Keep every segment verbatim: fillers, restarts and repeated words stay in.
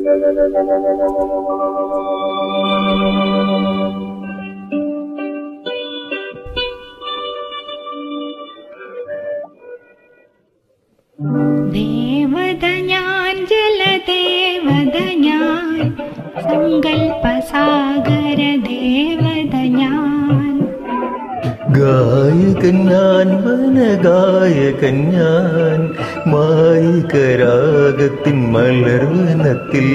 ദേവത ഞാൻ ജലദേവത ഞാൻ സങ്കൽപ്പസാഗര ദേവത ഞാൻ ഗായകൻ ഞാൻ വനഗായകൻ ഞാൻ മായികരാഗത്തിൻ മലർവനത്തിൽ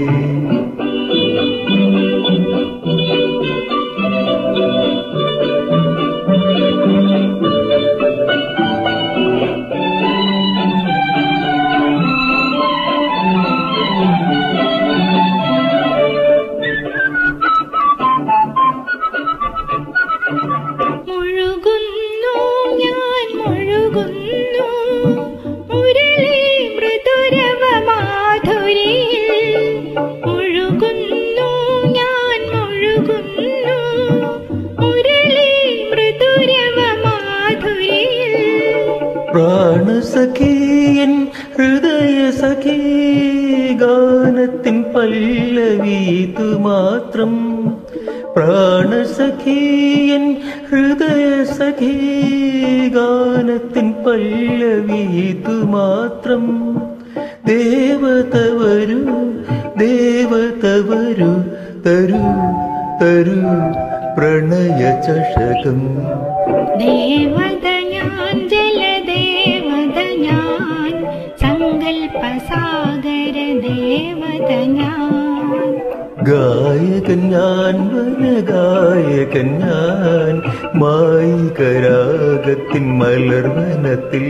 പ്രാണസഖീയൻ ഹൃദയ സഖീ ഗാനത്തിൻ പല്ലവീതു മാത്രം പ്രാണസഖീയൻ ഹൃദയ സഖീ ഗാനത്തിൻ പല്ലവീതു മാത്രം ദേവത വരൂ ദേവത വരൂ തരൂ തരൂ പ്രണയ ചഷകം ദേവത ഞാൻ ജലദേവത ഞാൻ സങ്കൽപ്പസാഗര ദേവത ഞാൻ ഗായകൻ ഞാൻ വനഗായകൻ ഞാൻ മായികരാഗത്തിൻ മലർവനത്തിൽ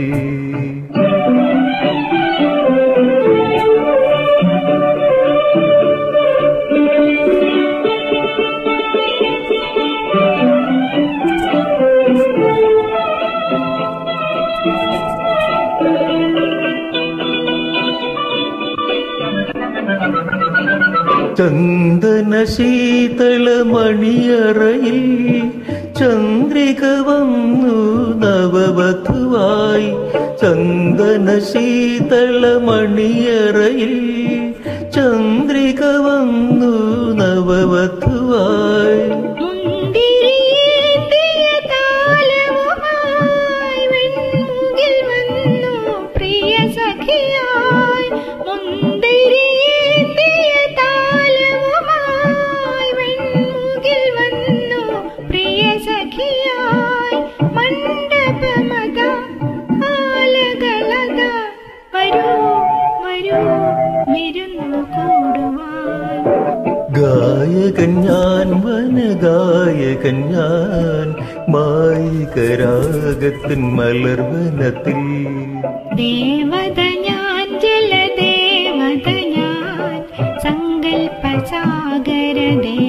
ചന്ദന ശീതളമണിയറയിൽ ചന്ദ്രിക വന്നു നവവധുവായി ചന്ദന ശീതളമണിയറയിൽ ചന്ദ്രിക വന്നു നവവധുവായി ഗായകൻ ഞാൻ വനഗായകൻ ഞാൻ മായികരാഗത്തിൻ മലർവനത്തിൽ ദേവത ഞാൻ ജലദേവത ഞാൻ സങ്കൽപ്പസാഗര